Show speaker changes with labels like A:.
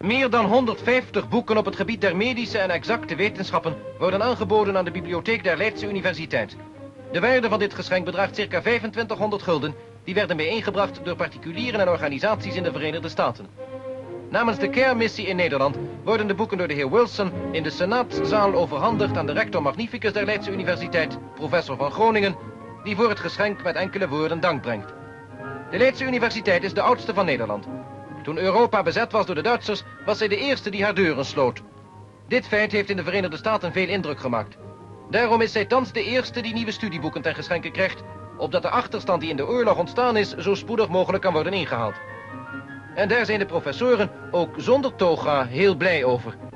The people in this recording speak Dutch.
A: Meer dan 150 boeken op het gebied der medische en exacte wetenschappen worden aangeboden aan de bibliotheek der Leidse Universiteit. De waarde van dit geschenk bedraagt circa 2500 gulden, die werden bijeengebracht door particulieren en organisaties in de Verenigde Staten. Namens de CARE-missie in Nederland worden de boeken door de heer Wilson in de Senaatszaal overhandigd aan de rector magnificus der Leidse Universiteit, professor van Groningen, die voor het geschenk met enkele woorden dank brengt. De Leidse Universiteit is de oudste van Nederland. Toen Europa bezet was door de Duitsers, was zij de eerste die haar deuren sloot. Dit feit heeft in de Verenigde Staten veel indruk gemaakt. Daarom is zij thans de eerste die nieuwe studieboeken ten geschenke krijgt, opdat de achterstand die in de oorlog ontstaan is, zo spoedig mogelijk kan worden ingehaald. En daar zijn de professoren ook zonder toga heel blij over.